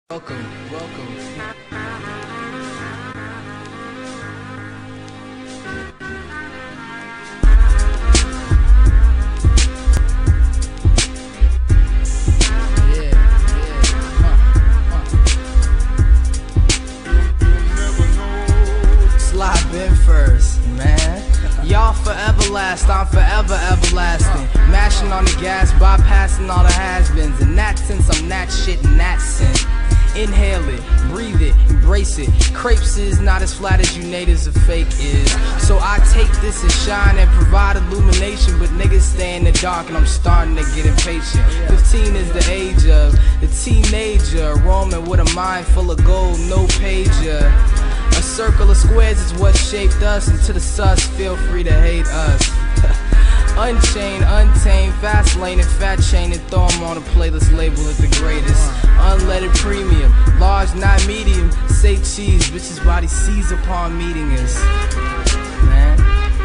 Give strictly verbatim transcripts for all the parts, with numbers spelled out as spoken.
Welcome, welcome. Yeah, yeah, huh, huh. Slide been first, man. Y'all forever last, I'm forever everlasting. Mashing on the gas, bypassing all the has-beens. In that sense, I'm that shit in that sense. Inhale it, breathe it, embrace it. Crepes is not as flat as you natives of fake is. So I take this and shine and provide illumination. But niggas stay in the dark and I'm starting to get impatient. Fifteen is the age of the teenager, roaming with a mind full of gold, no pager. A circle of squares is what shaped us, and to the sus, feel free to hate us. Unchained, untamed, fast lane and fat chain, and throw them on a playlist, label it the greatest. Unleaded premium, large, not medium. Say cheese, bitches body seize upon meeting us. Man.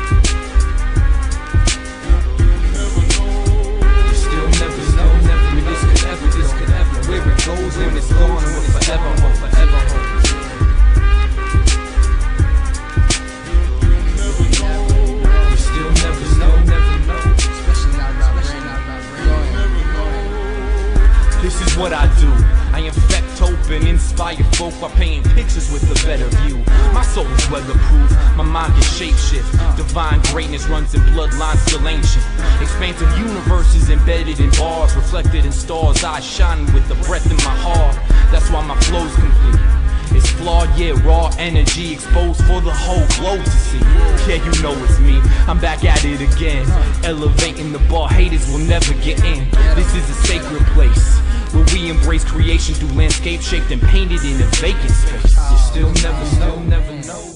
You still never know, never knew this could ever, this could ever. Where it goes when it's gone, and we'll forever hold, forever hold. This is what I do. I infect hope and inspire folk by painting pictures with a better view. My soul is weatherproof, my mind can shapeshift. Divine greatness runs in bloodlines still ancient. Expansive universes embedded in bars, reflected in stars, eyes shining with the breath in my heart. That's why my flow's complete. It's flawed, yeah, raw energy exposed for the whole globe to see. Yeah, you know it's me, I'm back at it again. Elevating the bar, haters will never get in. This is a sacred place where we embrace creation through landscape shaped and painted in a vacant space. You still never know, never know.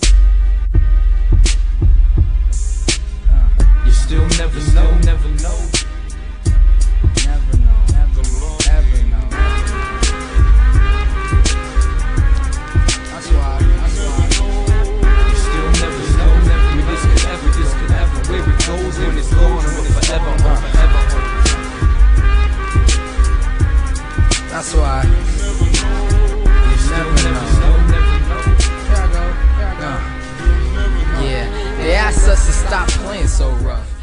You still never know, never know. Never know, never know, never know. That's why, that's why. You still never know, never know. This could ever, this could ever. Where it goes when it's gone and we'll forever, forever, forever. That's why. You never know. Here I go. Here I go. Yeah, they asked us to stop playing so rough.